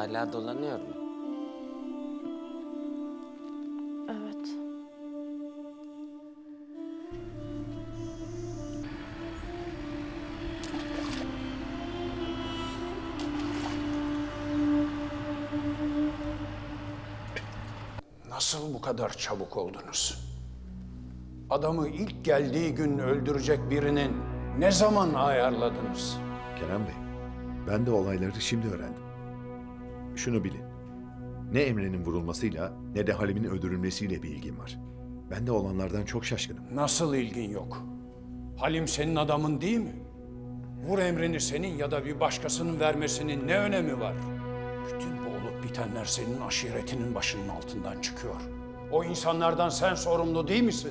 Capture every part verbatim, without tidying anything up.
hala dolanıyor mu? Evet. Nasıl bu kadar çabuk oldunuz? Adamı ilk geldiği gün öldürecek birinin ne zaman ayarladınız? Kerem Bey, ben de olayları şimdi öğrendim. Şunu bilin, ne Emre'nin vurulmasıyla ne de Halim'in öldürülmesiyle bir ilgim var. Ben de olanlardan çok şaşkınım. Nasıl ilgin yok? Halim senin adamın değil mi? Vur emrini senin ya da bir başkasının vermesinin ne önemi var? Bütün bu olup bitenler senin aşiretinin başının altından çıkıyor. O insanlardan sen sorumlu değil misin?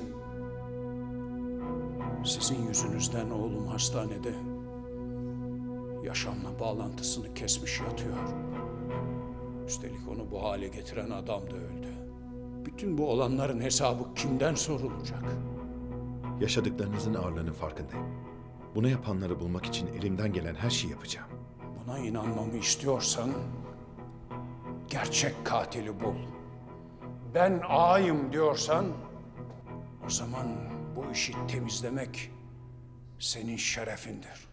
Sizin yüzünüzden oğlum hastanede yaşamla bağlantısını kesmiş yatıyor. Üstelik onu bu hale getiren adam da öldü. Bütün bu olanların hesabı kimden sorulacak? Yaşadıklarınızın ağırlığının farkındayım. Bunu yapanları bulmak için elimden gelen her şeyi yapacağım. Buna inanmamı istiyorsan gerçek katili bul. Ben ağayım diyorsan o zaman bu işi temizlemek senin şerefindir.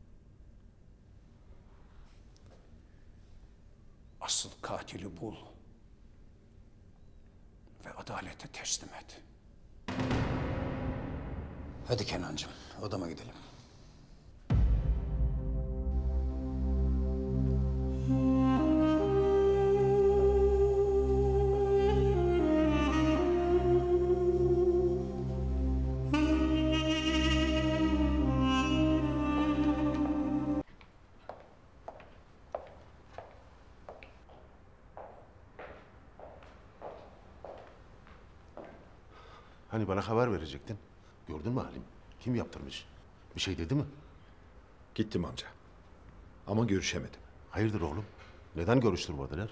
Asıl katili bul ve adalete teslim et. Hadi Kenancığım, odama gidelim. Hani bana haber verecektin? Gördün mü Halim? Kim yaptırmış? Bir şey dedi mi? Gittim amca. Ama görüşemedim. Hayırdır oğlum? Neden görüştürmediler?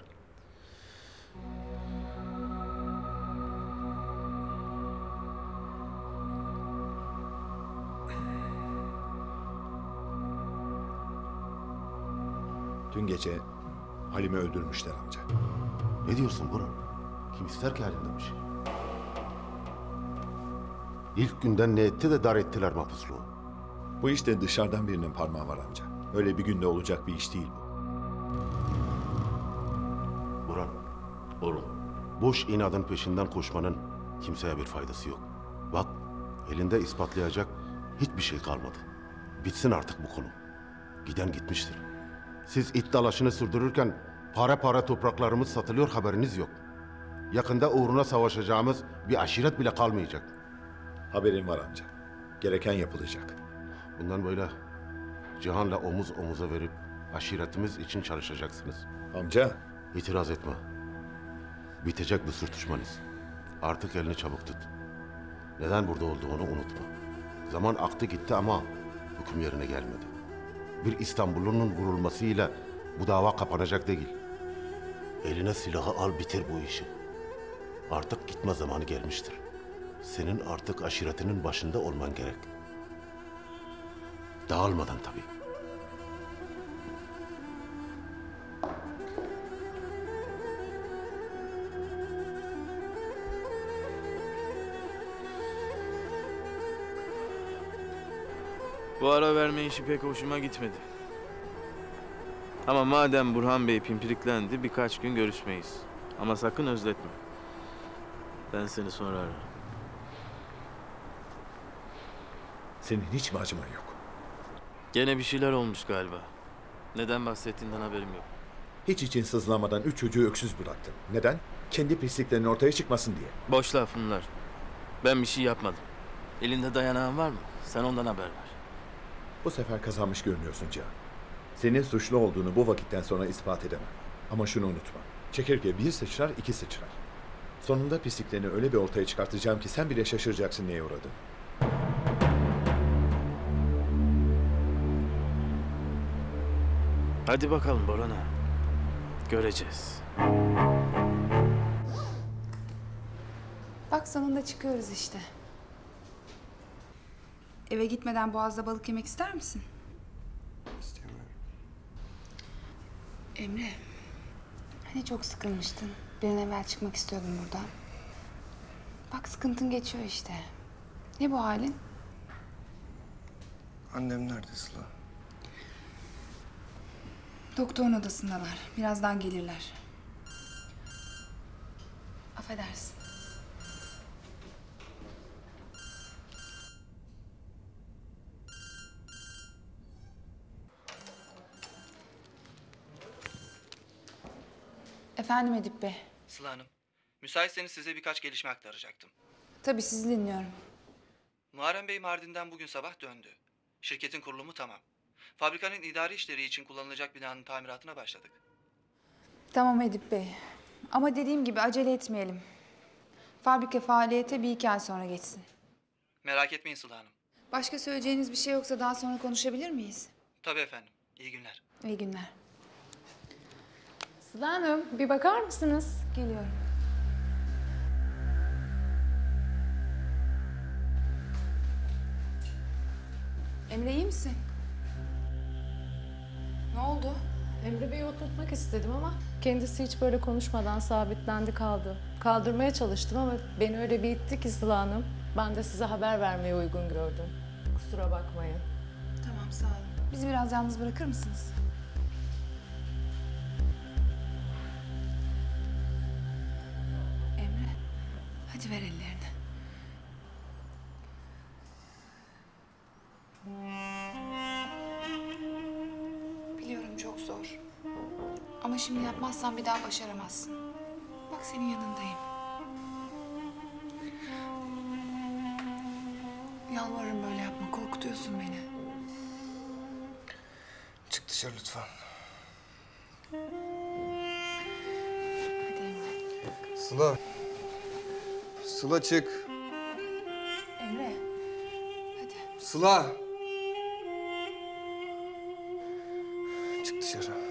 Dün gece Halim'i öldürmüşler amca. Ne diyorsun Burhan? Kim ister ki Halim'den bir şey? İlk günden ne etti de dar ettiler mahpusluğu. Bu işte dışarıdan birinin parmağı var amca. Öyle bir günde olacak bir iş değil bu. Burhan, oğlum. Boş inadın peşinden koşmanın kimseye bir faydası yok. Bak, elinde ispatlayacak hiçbir şey kalmadı. Bitsin artık bu konu. Giden gitmiştir. Siz it dalaşını sürdürürken para para topraklarımız satılıyor, haberiniz yok. Yakında uğruna savaşacağımız bir aşiret bile kalmayacak. Haberim var amca. Gereken yapılacak. Bundan böyle Cihan'la omuz omuza verip aşiretimiz için çalışacaksınız. Amca. İtiraz etme. Bitecek bu sürtüşmeniz. Artık elini çabuk tut. Neden burada olduğunu unutma. Zaman aktı gitti ama hüküm yerine gelmedi. Bir İstanbul'un vurulmasıyla bu dava kapanacak değil. Eline silahı al, bitir bu işi. Artık gitme zamanı gelmiştir. Senin artık aşiretinin başında olman gerek. Dağılmadan tabii. Bu ara verme işi pek hoşuma gitmedi. Ama madem Burhan Bey pimpiriklendi, birkaç gün görüşmeyiz. Ama sakın özletme. Ben seni sonra ararım. Senin hiç mi acıman yok? Gene bir şeyler olmuş galiba. Neden bahsettiğinden haberim yok. Hiç için sızlamadan üç çocuğu öksüz bıraktın. Neden? Kendi pisliklerinin ortaya çıkmasın diye. Boş laf bunlar. Ben bir şey yapmadım. Elinde dayanağın var mı? Sen ondan haber ver. Bu sefer kazanmış görünüyorsun Cihan. Senin suçlu olduğunu bu vakitten sonra ispat edemem. Ama şunu unutma. Çekirge bir sıçrar, iki sıçrar. Sonunda pisliklerini öyle bir ortaya çıkartacağım ki sen bile şaşıracaksın neye uğradığını. Hadi bakalım Boran ağa. Göreceğiz. Bak sonunda çıkıyoruz işte. Eve gitmeden Boğaz'da balık yemek ister misin? İstemiyorum. Emre, Hani çok sıkılmıştın. Bir an evvel çıkmak istiyordun buradan. Bak sıkıntın geçiyor işte. Ne bu halin? Annem nerede Sıla? Doktorun odasındalar. Birazdan gelirler. Affedersin. Efendim Edip Bey. Sıla Hanım, müsaitseniz size birkaç gelişme aktaracaktım. Tabii sizi dinliyorum. Muharrem Bey Mardin'den bugün sabah döndü. Şirketin kurulumu tamam. Fabrikanın idari işleri için kullanılacak binanın tamiratına başladık. Tamam Edip Bey. Ama dediğim gibi acele etmeyelim. Fabrika faaliyete bir iki ay sonra geçsin. Merak etmeyin Sıla Hanım. Başka söyleyeceğiniz bir şey yoksa daha sonra konuşabilir miyiz? Tabii efendim. İyi günler. İyi günler. Sıla Hanım, bir bakar mısınız? Geliyorum. Emre iyi misin? Ne oldu? Emre Bey'i oturtmak istedim ama kendisi hiç böyle konuşmadan sabitlendi kaldı. Kaldırmaya çalıştım ama beni öyle bir itti ki Sıla Hanım. Ben de size haber vermeyi uygun gördüm. Kusura bakmayın. Tamam sağ olun. Bizi biraz yalnız bırakır mısınız? Emre, hadi ver ellerini. Biliyorum çok zor. Ama şimdi yapmazsan bir daha başaramazsın. Bak senin yanındayım. Yalvarırım böyle yapma, korkutuyorsun beni. Çık dışarı lütfen. Hadi Emre. Sıla. Sıla çık. Emre, hadi. Sıla. Çık dışarı.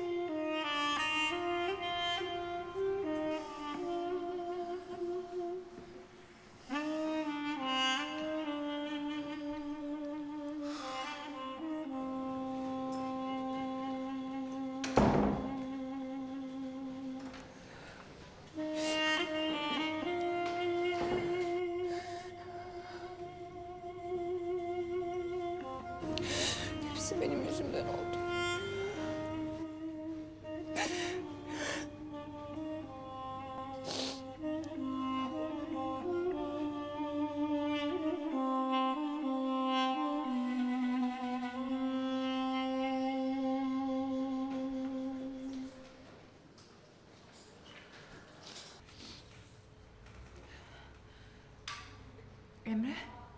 Hepsi benim yüzümden oldu. Emre.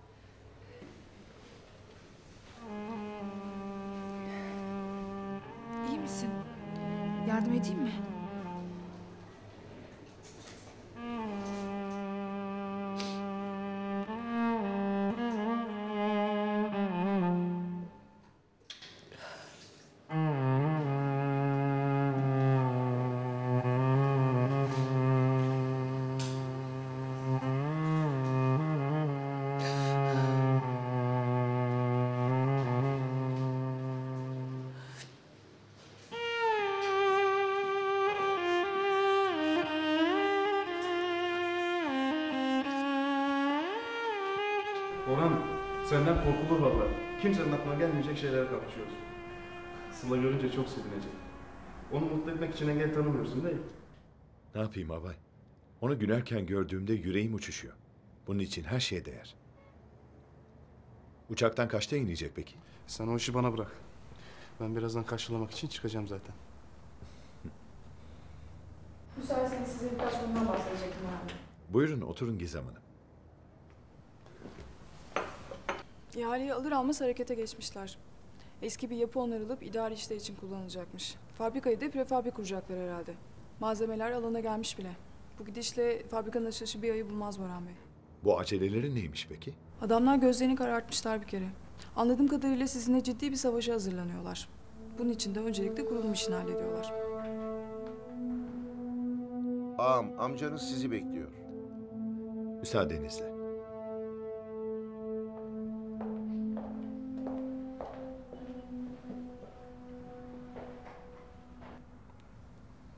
İyi misin? Yardım edeyim mi? Orhan, senden korkulur vallahi. Kimsenin aklına gelmeyecek şeylere kalkışıyoruz. Sıla görünce çok sevinecek. Onu mutlu etmek için engel tanımıyorsun değil mi? Ne yapayım abay? Onu gülerken gördüğümde yüreğim uçuşuyor. Bunun için her şeye değer. Uçaktan kaçta inecek peki? Sen o işi bana bırak. Ben birazdan karşılamak için çıkacağım zaten. Müsaitseniz size birkaç konudan bahsedecektim abi. Buyurun oturun Gizem Hanım. İhaleyi alır almaz harekete geçmişler. Eski bir yapı onarılıp idari işler için kullanılacakmış. Fabrikayı da prefabrik kuracaklar herhalde. Malzemeler alana gelmiş bile. Bu gidişle fabrikanın açılışı bir ayı bulmaz Boran Bey. Bu aceleleri neymiş peki? Adamlar gözlerini karartmışlar bir kere. Anladığım kadarıyla sizinle ciddi bir savaşa hazırlanıyorlar. Bunun için de öncelikle kurulum işini hallediyorlar. Ağam, amcanız sizi bekliyor. Müsaadenizle.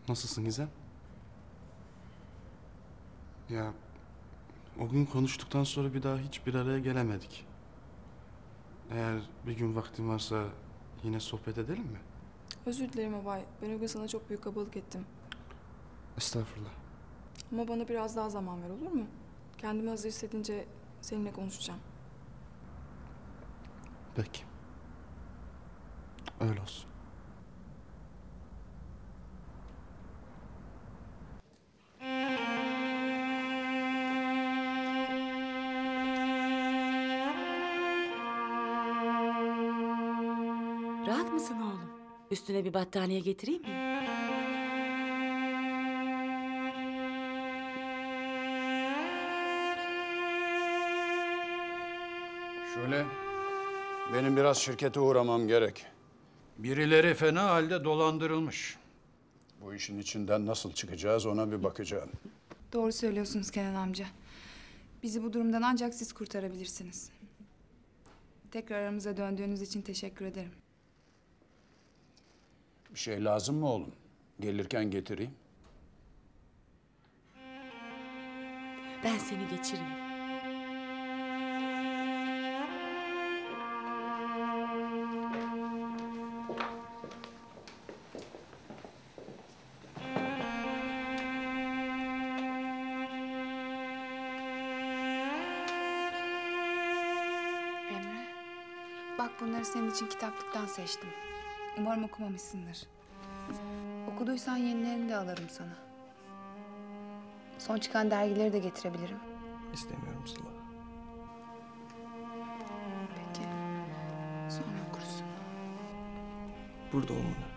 Nasılsın Gizem? Ya o gün konuştuktan sonra bir daha hiç bir araya gelemedik. Eğer bir gün vaktin varsa yine sohbet edelim mi? Özür dilerim Abay. Ben o gün sana çok büyük kabalık ettim. Estağfurullah. Ama bana biraz daha zaman ver, olur mu? Kendimi hazır hissedince seninle konuşacağım. Peki. Öyle olsun. Rahat mısın oğlum? Üstüne bir battaniye getireyim mi? Şöyle, benim biraz şirkete uğramam gerek. Birileri fena halde dolandırılmış. Bu işin içinden nasıl çıkacağız ona bir bakacağım. Doğru söylüyorsunuz Kenan amca. Bizi bu durumdan ancak siz kurtarabilirsiniz. Tekrar aramıza döndüğünüz için teşekkür ederim. Bir şey lazım mı oğlum? Gelirken getireyim. Ben seni geçireyim. Emre, bak bunları senin için kitaplıktan seçtim. Umarım okumamışsındır. Okuduysan yenilerini de alırım sana. Son çıkan dergileri de getirebilirim. İstemiyorum Sıla. Peki, sonra okuruz. Burada olmanı.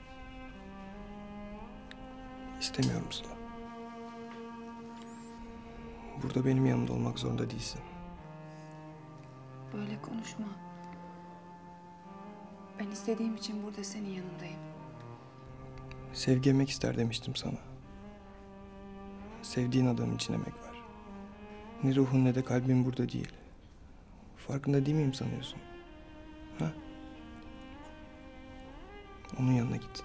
İstemiyorum Sıla. Burada benim yanımda olmak zorunda değilsin. Böyle konuşma. Ben istediğim için burada senin yanındayım. Sevgi emek ister demiştim sana. Sevdiğin adamın için emek var. Ne ruhun ne de kalbin burada değil. Farkında değil miyim sanıyorsun? Ha? Onun yanına git.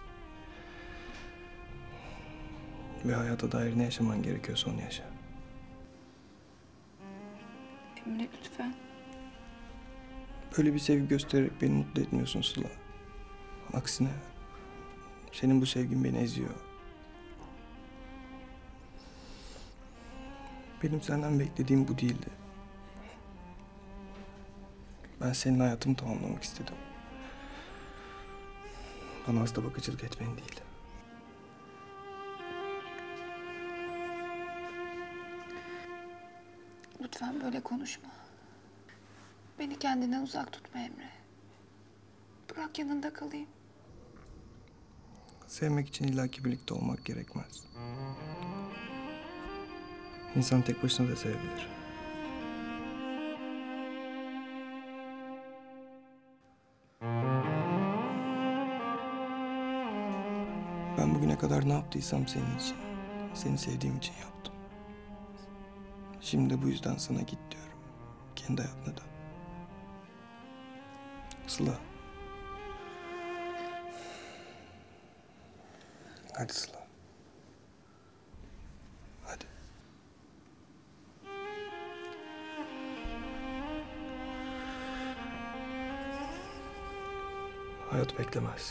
Ve hayata dair ne yaşaman gerekiyorsa onu yaşa. Emre lütfen. Böyle bir sevgi göstererek beni mutlu etmiyorsun Sıla. Aksine senin bu sevgin beni eziyor. Benim senden beklediğim bu değildi. Ben senin hayatımı tamamlamak istedim. Bana hasta bakıcılık etmeni değil. Lütfen böyle konuşma. Beni kendinden uzak tutma Emre. Bırak yanında kalayım. Sevmek için illaki birlikte olmak gerekmez. İnsan tek başına da sevebilir. Ben bugüne kadar ne yaptıysam senin için, seni sevdiğim için yaptım. Şimdi de bu yüzden sana git diyorum. Kendi hayatına da. Sıla. Hadi Sıla. Hadi. Hayat beklemez.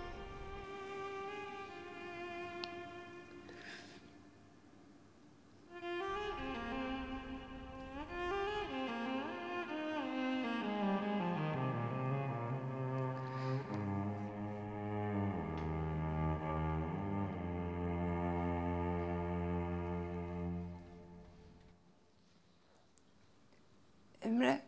Emre.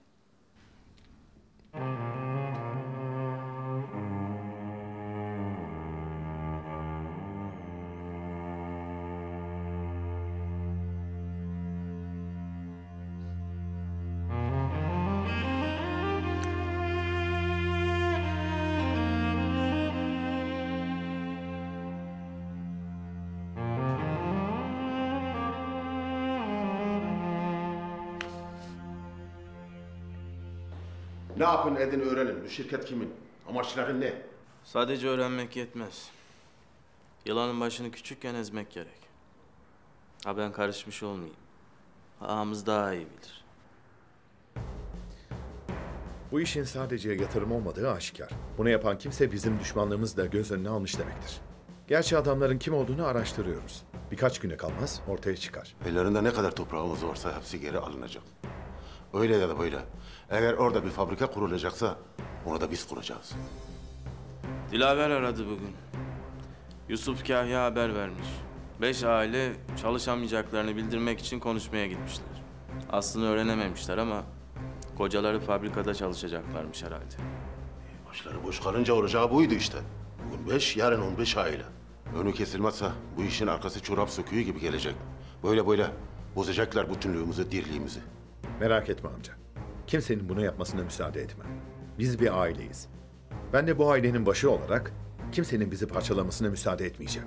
Ne yapın edin öğrenin. Bu şirket kimin? Amaçları ne? Sadece öğrenmek yetmez. Yılanın başını küçükken ezmek gerek. Ha ben karışmış olmayayım. Ağamız daha iyi bilir. Bu işin sadece yatırım olmadığı aşikar. Bunu yapan kimse bizim düşmanlığımızı da göz önüne almış demektir. Gerçi adamların kim olduğunu araştırıyoruz. Birkaç güne kalmaz ortaya çıkar. Ellerinde ne kadar toprağımız varsa hepsi geri alınacak. Öyle ya da böyle. Eğer orada bir fabrika kurulacaksa onu da biz kuracağız. Dilaver aradı bugün. Yusuf Kahya haber vermiş. Beş aile çalışamayacaklarını bildirmek için konuşmaya gitmişler. Aslını öğrenememişler ama kocaları fabrikada çalışacaklarmış herhalde. Başları boş kalınca olacağı buydu işte. Bugün beş, yarın on beş aile. Önü kesilmezse bu işin arkası çorap söküğü gibi gelecek. Böyle böyle bozacaklar bütünlüğümüzü, dirliğimizi. Merak etme amca. Kimsenin bunu yapmasına müsaade etmem. Biz bir aileyiz. Ben de bu ailenin başı olarak kimsenin bizi parçalamasına müsaade etmeyeceğim.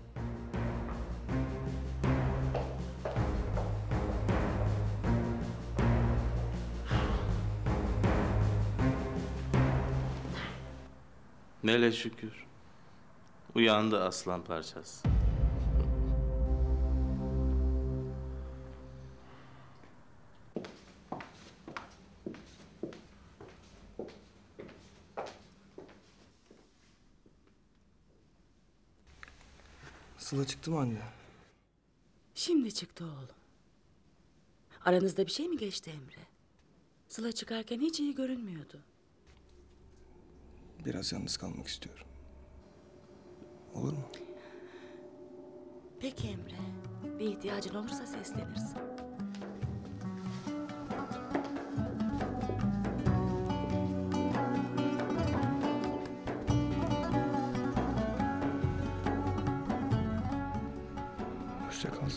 Nele şükür. Uyandı aslan parçası. Sıla çıktı mı anne? Şimdi çıktı oğlum. Aranızda bir şey mi geçti Emre? Sıla çıkarken hiç iyi görünmüyordu. Biraz yalnız kalmak istiyorum. Olur mu? Peki Emre. Bir ihtiyacın olursa seslenirsin. Hoşça kal.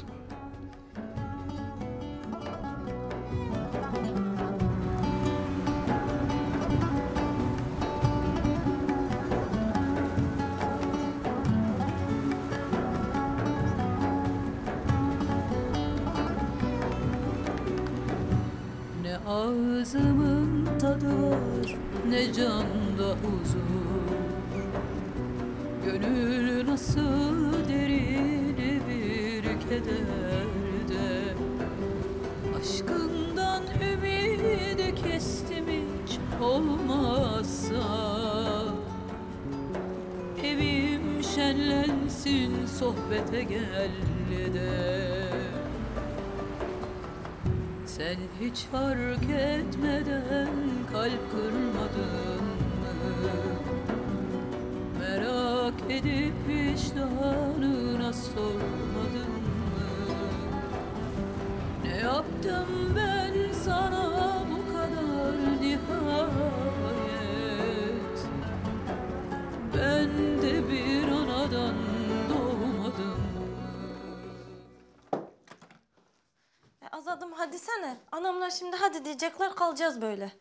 Ne ağzımın tadı var, ne canda huzur. Gönül nasıl derin bir kederde. Aşkından ümidi kestim hiç olmazsa. Evim şenlensin, sohbete gel de. Sen hiç fark etmeden kalp kırmadın mı? Merak edip vicdanına sormadın mı? Ne yaptım ben sana bu kadar nihayet? Ben de bir anadan doğmadım. Azadım hadi sene. Anamlar şimdi hadi diyecekler, kalacağız böyle.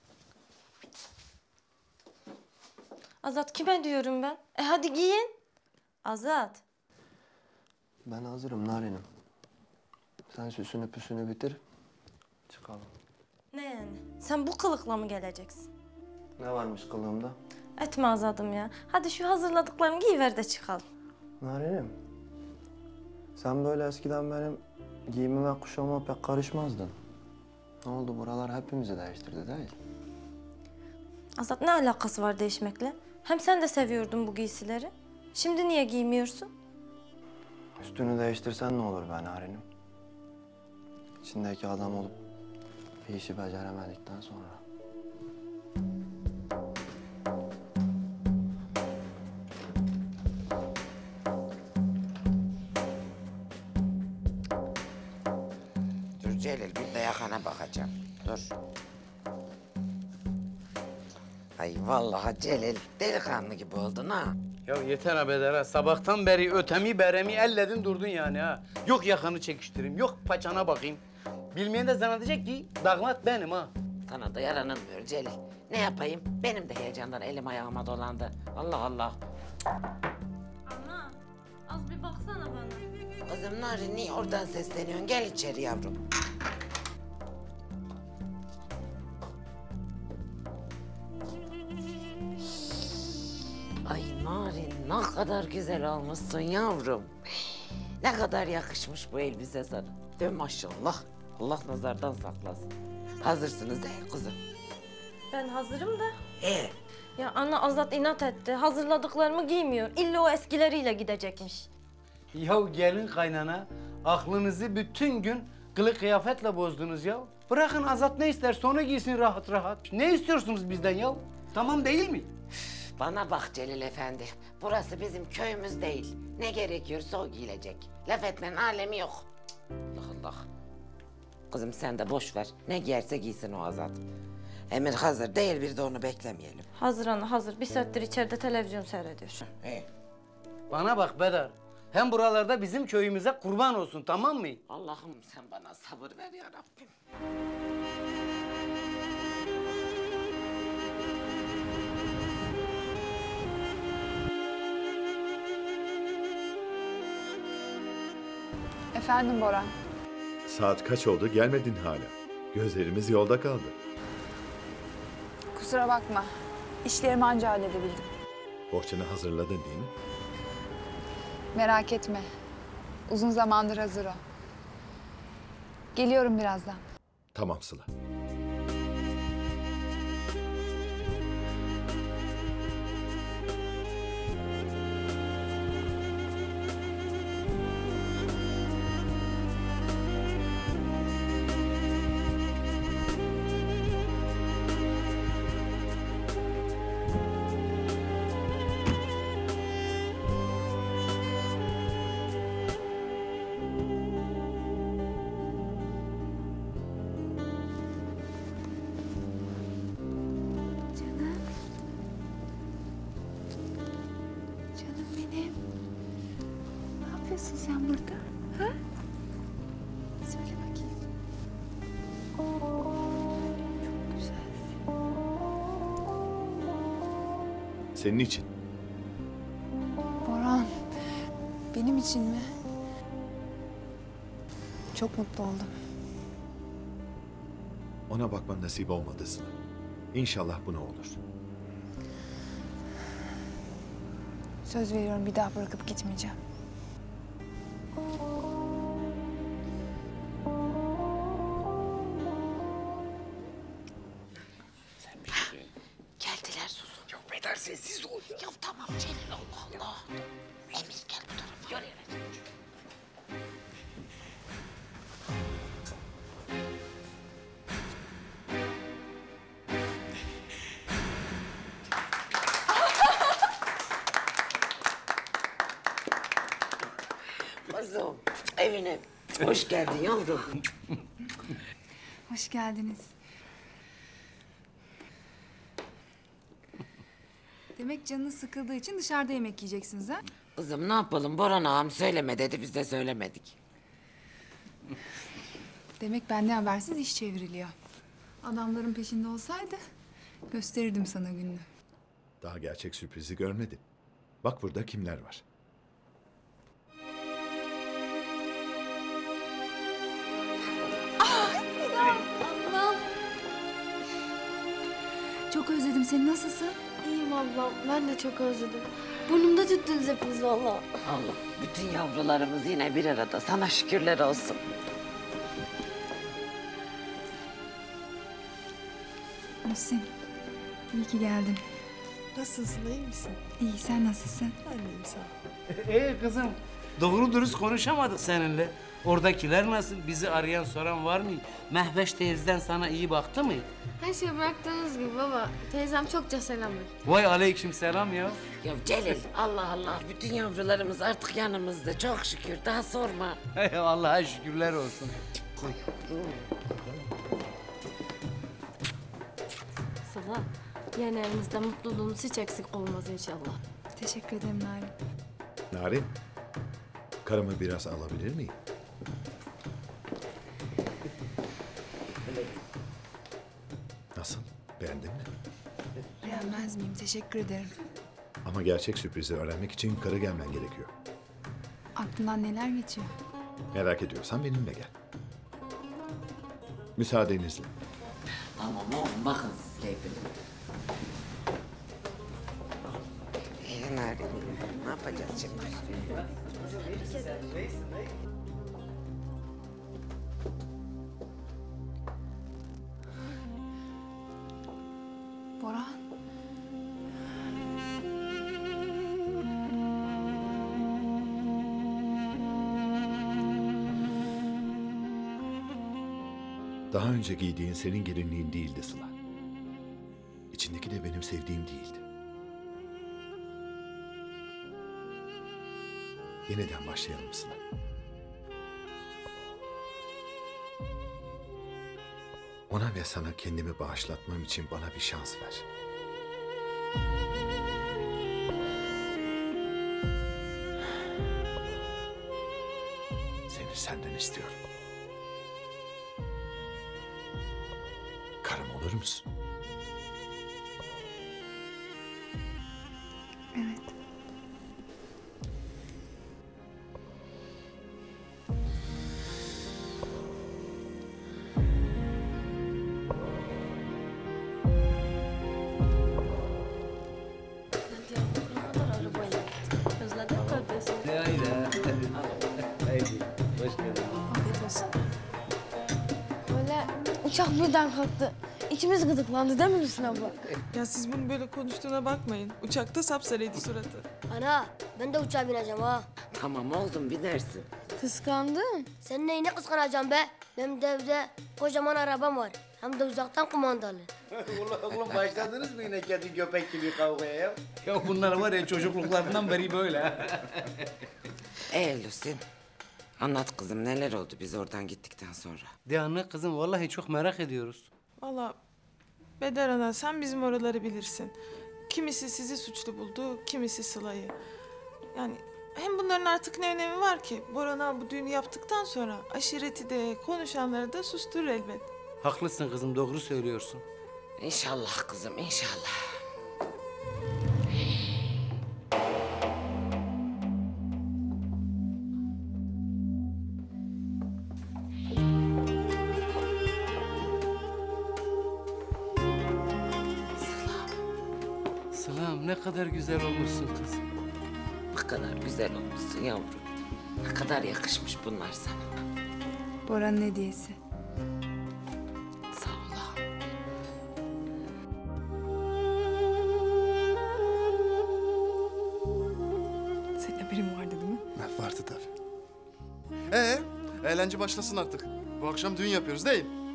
Azat kime diyorum ben? E hadi giyin. Azat. Ben hazırım Narenim. Sen süsünü püsünü bitir. Çıkalım. Ne yani? Sen bu kılıkla mı geleceksin? Ne varmış kılığımda? Etme Azadım ya. Hadi şu hazırladıklarımı giyiver de çıkalım. Narenim. Sen böyle eskiden benim giyimime kuşamama pek karışmazdın. Ne oldu, buralar hepimizi değiştirdi değil? Azat ne alakası var değişmekle? Hem sen de seviyordun bu giysileri. Şimdi niye giymiyorsun? Üstünü değiştirsen ne olur be Narenim? İçindeki adam olup bir işi beceremedikten sonra. Dur Celil, bir de yakana bakacağım. Dur. Ay vallahi Celil delikanlı gibi oldun ha. Ya yeter ha Bedar ha. Sabahtan beri ötemi beremi elledin durdun yani ha. Yok yakanı çekiştireyim, yok paçana bakayım. Bilmeyen de zannedecek ki damat benim ha. Sana da yaranılmıyor Celil. Ne yapayım? Benim de heyecandan elim ayağıma dolandı. Allah Allah. Ana, az bir baksana bana. Kızım Narin, niye oradan sesleniyorsun? Gel içeri yavrum. Ay Narin, Ne kadar güzel olmuşsun yavrum. Ne kadar yakışmış bu elbise sana. De maşallah. Allah nazardan saklasın. Hazırsınız değil kızım? Ben hazırım da. Ee? Ya ana Azat inat etti. Hazırladıklarımı giymiyor. İlla o eskileriyle gidecekmiş. Ya gelin kaynana, aklınızı bütün gün kılık kıyafetle bozdunuz ya. Bırakın Azat ne isterse onu giysin rahat rahat. Ne istiyorsunuz bizden ya? Tamam değil mi? Bana bak Celil Efendi. Burası bizim köyümüz değil. Ne gerekiyorsa o giyilecek. Laf etmenin alemi yok. Allah Allah. Kızım sen de boş ver. Ne giyerse giysin o Azat. Emir hazır değil, bir de onu beklemeyelim. Hazır ana hazır. Bir saattir içeride televizyon seyrediyor. He. Bana bak Bedar. Hem buralarda bizim köyümüze kurban olsun, tamam mı? Allah'ım sen bana sabır ver ya Rabbim. Efendim Boran. Saat kaç oldu gelmedin hala. Gözlerimiz yolda kaldı. Kusura bakma. İşlerimi anca halledebildim. Bohçanı hazırladın değil mi? Merak etme. Uzun zamandır hazır o. Geliyorum birazdan. Tamam Sıla. Canım benim. Ne yapıyorsun sen burada? Ha? Söyle bakayım. Çok güzelsin. Senin için. Boran, benim için mi? Çok mutlu oldum. Ona bakman nasip olmadı Sıla. İnşallah bu ne olur. Söz veriyorum bir daha bırakıp gitmeyeceğim. Geldiler Susun. Yok Bedar sessiz ol. Ya tamam Celil Allah Allah. Emir gel bu tarafa. Yürü yürü. Kızım evine hoş geldin yavrum. Hoş geldiniz. Demek canınız sıkıldığı için dışarıda yemek yiyeceksiniz ha? Kızım ne yapalım Boran ağam söyleme dedi biz de söylemedik. Demek benden habersiz iş çevriliyor. Adamların peşinde olsaydı gösterirdim sana gününü. Daha gerçek sürprizi görmedin. Bak burada kimler var. Ablam. Çok özledim seni. Nasılsın? İyiyim ablam. Ben de çok özledim. Burnumda tüttünüz hepiniz valla. Allah bütün yavrularımız yine bir arada sana şükürler olsun. Muhsin. İyi ki geldin. Nasılsın, iyi misin? İyi, sen nasılsın? Ben de iyiyim, sağ ol. Ee kızım, doğru dürüst konuşamadık seninle. Oradakiler nasıl? Bizi arayan soran var mı? Mehveş teyzeden sana iyi baktı mı? Her şeyi bıraktığınız gibi baba. Teyzem çokça selam ver. Vay aleyküm selam ya. Ya Celil Allah Allah bütün yavrularımız artık yanımızda çok şükür daha sorma. Allah'a şükürler olsun. Sıla, yeni evinizde mutluluğunuz hiç eksik olmaz inşallah. Teşekkür ederim Narin. Narin, karımı biraz alabilir miyim? Nasıl? Beğendin mi? Beğenmez miyim? Teşekkür ederim. Ama gerçek sürprizi öğrenmek için karı gelmen gerekiyor. Aklından neler geçiyor? Merak ediyorsan benimle gel. Müsaadenizle. Tamam oğlum bakın siz keyfinize. Ee, Narin, yapacağız şimdi? Boran. Daha önce giydiğin senin gelinliğin değildi Sıla. İçindeki de benim sevdiğim değildi. Yeniden başlayalım Sıla. Ona ve sana kendimi bağışlatmam için bana bir şans ver. Seni senden istiyorum. Karım olur musun? Evet. Özledim kardeşim. Hayda. Haydi. Hoş geldin. Afiyet olsun. Böyle uçak birden kalktı. İçimiz gıdıklandı değil mi Hüsnü abla? Ya siz bunun böyle konuştuğuna bakmayın. Uçakta sapsarıydı suratı. Ana ben de uçağa bineceğim ha. Tamam oğlum binersin. Kıskandım. Sen neyini kıskanacağım be? Benim de evde kocaman arabam var. Hem de uzaktan kumandalı. Ulan oğlum başladınız mı yine kedi köpek gibi kavgaya ya? Ya bunlar var ya çocukluklarından beri böyle. Ee Lusin, anlat kızım neler oldu biz oradan gittikten sonra? De anne kızım vallahi çok merak ediyoruz. Vallahi Bedar ana sen bizim oraları bilirsin. Kimisi sizi suçlu buldu, kimisi Sıla'yı. Yani hem bunların artık ne önemi var ki? Boran ağa bu düğünü yaptıktan sonra aşireti de konuşanları da susturur elbet. Haklısın kızım doğru söylüyorsun. İnşallah kızım inşallah. Sılam ne kadar güzel olmuşsun kız. Ne kadar güzel olmuşsun yavrum. Ne kadar yakışmış bunlar sana. Boran'ın hediyesi. Sağ ol ağam. Senin haberin vardı değil mi? Vardı tabii. Ee, eğlence başlasın artık. Bu akşam düğün yapıyoruz değil mi?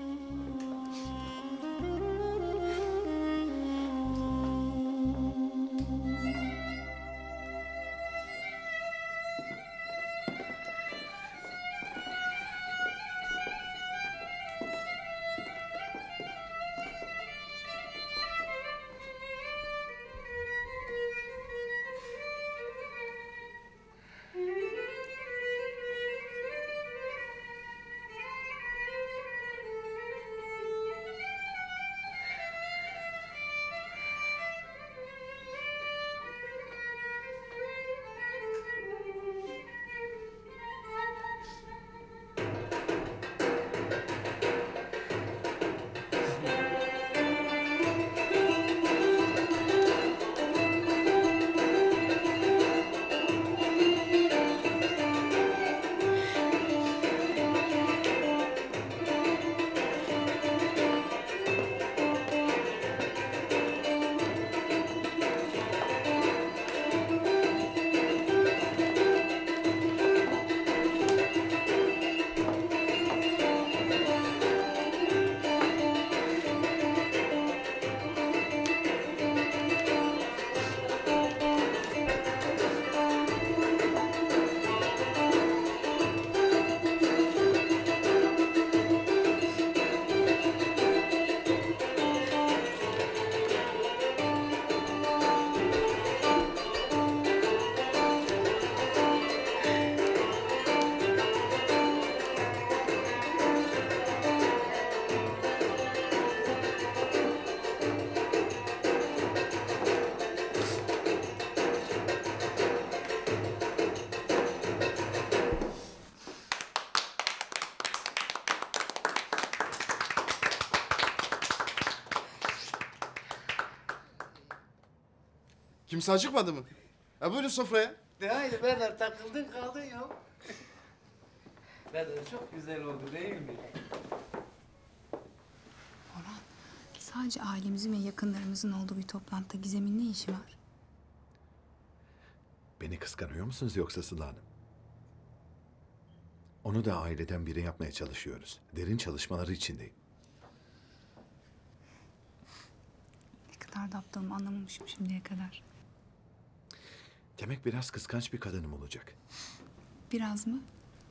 Kimse acıkmadı mı? Ha buyurun sofraya. De haydi Bedar takıldın kaldın ya. Bedar çok güzel oldu değil mi? Orhan, sadece ailemizin ve yakınlarımızın olduğu bir toplantıda Gizem'in ne işi var? Beni kıskanıyor musunuz yoksa Sıla Hanım? Onu da aileden biri yapmaya çalışıyoruz. Derin çalışmaları içindeyim. Ne kadar da aptalım, anlamamışım şimdiye kadar. Demek biraz kıskanç bir kadınım olacak. Biraz mı?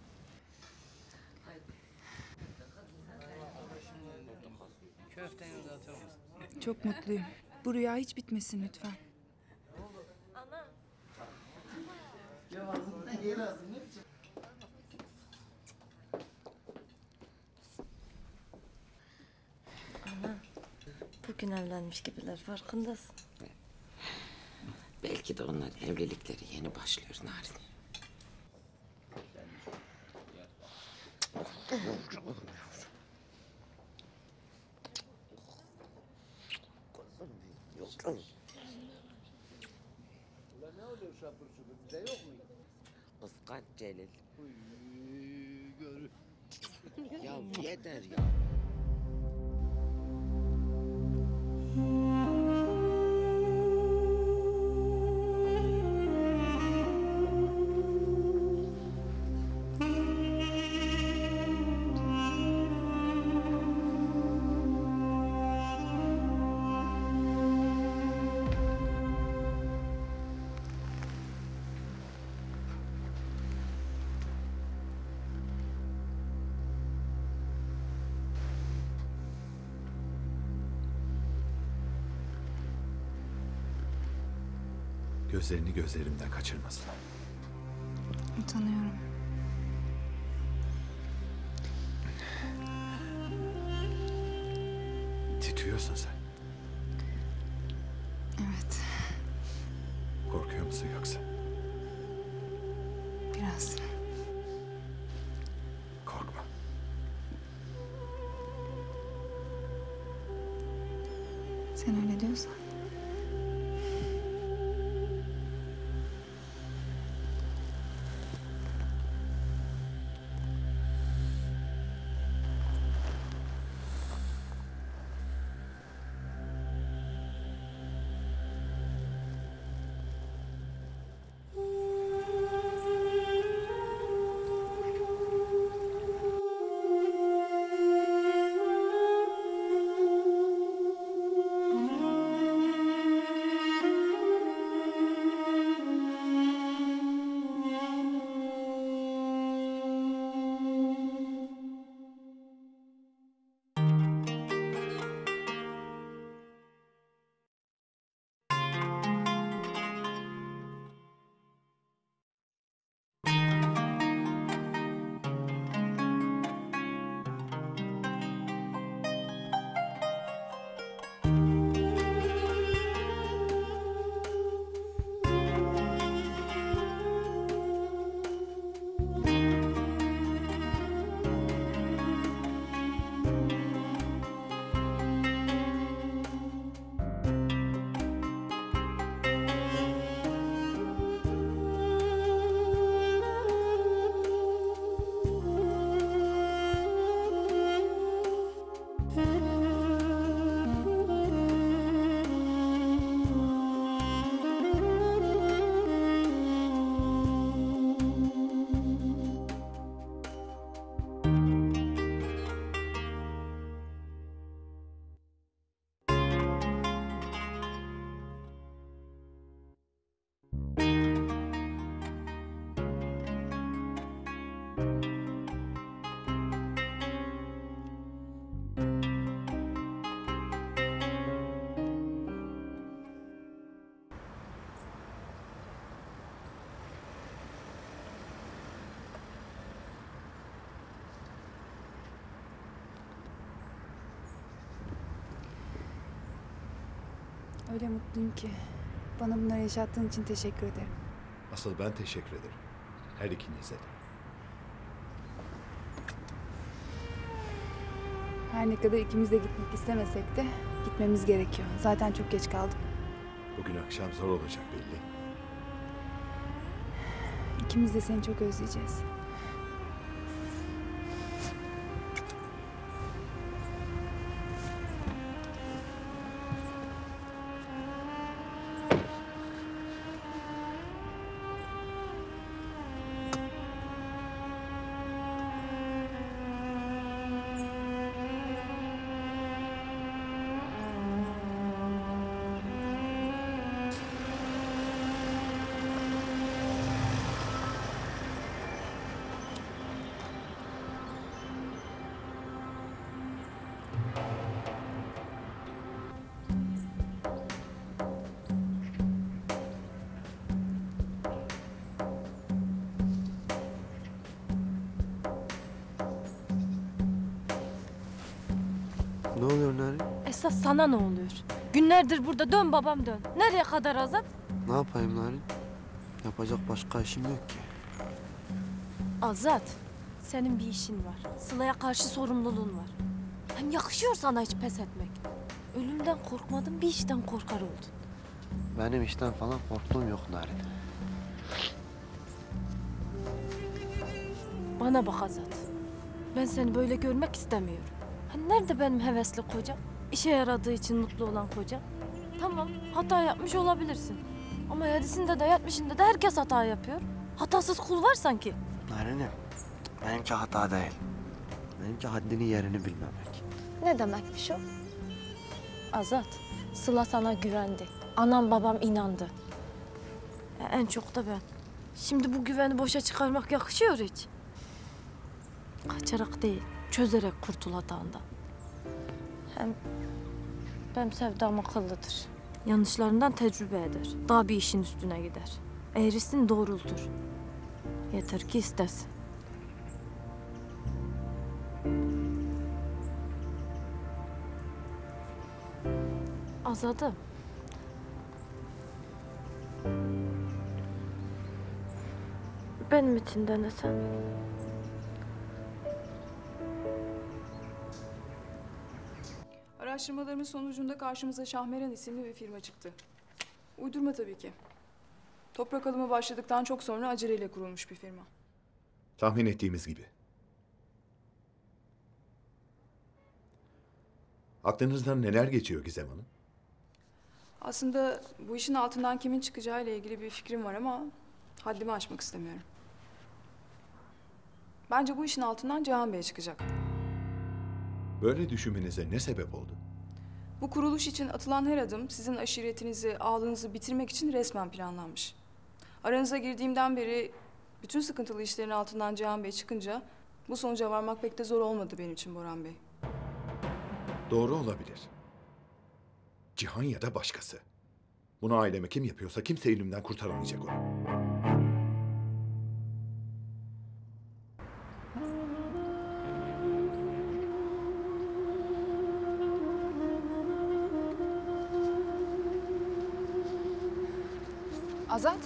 Çok mutluyum. Bu rüya hiç bitmesin lütfen. Ana, bugün evlenmiş gibiler, farkındasın. Belki de onların evlilikleri yeni başlıyor Narin. Kıskanç Celil. Ya yeter ya. Gözlerini gözlerimden kaçırmasın. Utanıyorum. Titriyorsun sen. Evet, Korkuyor musun yoksa? biraz. Korkma. Sen öyle diyorsan. Öyle mutluyum ki. Bana bunları yaşattığın için teşekkür ederim. Asıl ben teşekkür ederim. Her ikinize de. Her ne kadar ikimiz de gitmek istemesek de gitmemiz gerekiyor. Zaten çok geç kaldım. Bugün akşam zor olacak belli. İkimiz de seni çok özleyeceğiz. Ne oluyor Narin? Esas sana ne oluyor? Günlerdir burada dön babam dön. Nereye kadar Azat? Ne yapayım Narin? Yapacak başka işim yok ki. Azat, senin bir işin var. Sıla'ya karşı sorumluluğun var. Hem yakışıyor sana hiç pes etmek. Ölümden korkmadın, bir işten korkar oldun. Benim işten falan korktuğum yok Narin. Bana bak Azat. Ben seni böyle görmek istemiyorum. Hani nerede benim hevesli kocam? İşe yaradığı için mutlu olan kocam? Tamam, hata yapmış olabilirsin. Ama yedisinde de yetmişinde de herkes hata yapıyor. Hatasız kul var sanki. Narin'im, benimki hata değil. Benimki haddini yerini bilmemek. Ne demekmiş o? Azat, Sıla sana güvendi. Anam babam inandı. Ya en çok da ben. Şimdi bu güveni boşa çıkarmak yakışıyor hiç. Kaçarak değil, çözerek kurtul hatandan. Hem benim sevdam akıllıdır. Yanlışlarından tecrübe eder. Daha bir işin üstüne gider. Eğrisini doğrultur. Yeter ki istesin. Azadım. Benim için denesen. Araştırmalarımız sonucunda karşımıza Şahmeran isimli bir firma çıktı. Uydurma tabii ki. Toprak alımı başladıktan çok sonra aceleyle kurulmuş bir firma. Tahmin ettiğimiz gibi. Aklınızdan neler geçiyor Gizem Hanım? Aslında bu işin altından kimin çıkacağı ile ilgili bir fikrim var ama haddimi aşmak istemiyorum. Bence bu işin altından Cihan Bey çıkacak. Böyle düşünmenize ne sebep oldu? Bu kuruluş için atılan her adım sizin aşiretinizi, ağlığınızı bitirmek için resmen planlanmış. Aranıza girdiğimden beri bütün sıkıntılı işlerin altından Cihan Bey çıkınca bu sonuca varmak pek de zor olmadı benim için Boran Bey. Doğru olabilir. Cihan ya da başkası. Bunu aileme kim yapıyorsa kimse elimden kurtaramayacak onu. Azat.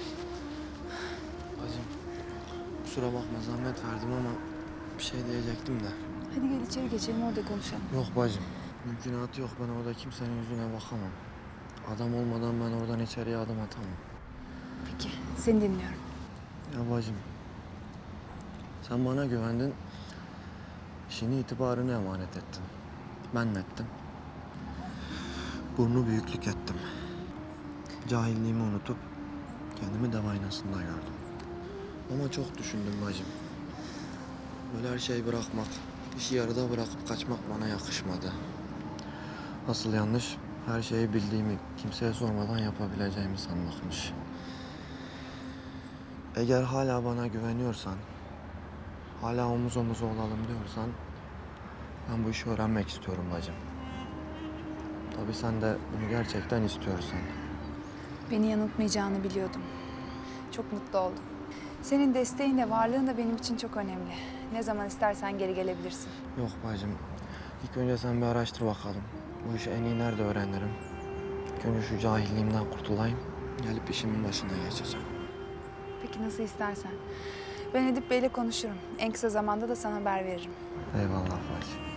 Bacım, kusura bakma zahmet verdim ama bir şey diyecektim de. Hadi gel içeri geçelim, orada konuşalım. Yok bacım, mümkünatı yok. Ben orada kimsenin yüzüne bakamam. Adam olmadan ben oradan içeriye adım atamam. Peki, seni dinliyorum. Ya bacım, sen bana güvendin, işini itibarını emanet ettin. Ben mi ettim? Burnu büyüklük ettim. Cahilliğimi unutup kendimi dev aynasında gördüm. Ama çok düşündüm bacım. Böyle her şeyi bırakmak, işi yarıda bırakıp kaçmak bana yakışmadı. Asıl yanlış her şeyi bildiğimi, kimseye sormadan yapabileceğimi sanmakmış. Eğer hala bana güveniyorsan, hala omuz omuza olalım diyorsan, ben bu işi öğrenmek istiyorum bacım. Tabii sen de bunu gerçekten istiyorsan. Beni yanıltmayacağını biliyordum. Çok mutlu oldum. Senin desteğin de varlığın da benim için çok önemli. Ne zaman istersen geri gelebilirsin. Yok bacım. İlk önce sen bir araştır bakalım. Bu işi en iyi nerede öğrenirim? İlk önce şu cahilliğimden kurtulayım. Gelip işimin başına geçeceğim. Peki nasıl istersen. Ben Edip Bey'le konuşurum. En kısa zamanda da sana haber veririm. Eyvallah bacım.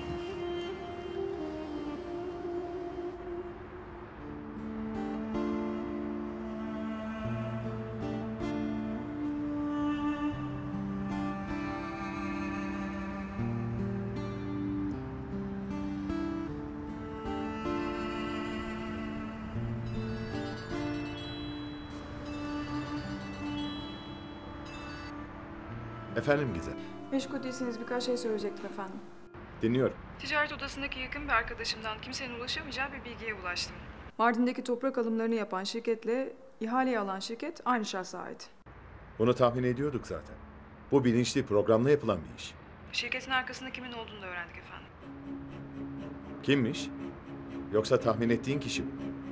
Efendim Gizem, Meşgul değilseniz birkaç şey söyleyecektim efendim. dinliyorum. Ticaret odasındaki yakın bir arkadaşımdan kimsenin ulaşamayacağı bir bilgiye ulaştım. Mardin'deki toprak alımlarını yapan şirketle ihaleyi alan şirket aynı şahsa ait. Bunu tahmin ediyorduk zaten. Bu bilinçli, programla yapılan bir iş. Şirketin arkasında kimin olduğunu da öğrendik efendim. Kimmiş? Yoksa tahmin ettiğin kişi mi?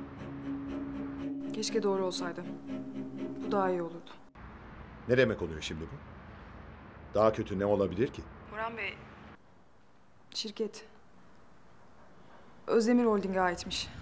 Keşke doğru olsaydı. Bu daha iyi olurdu. Ne demek oluyor şimdi bu? Daha kötü ne olabilir ki? Burhan Bey, şirket Özdemir Holding'e aitmiş.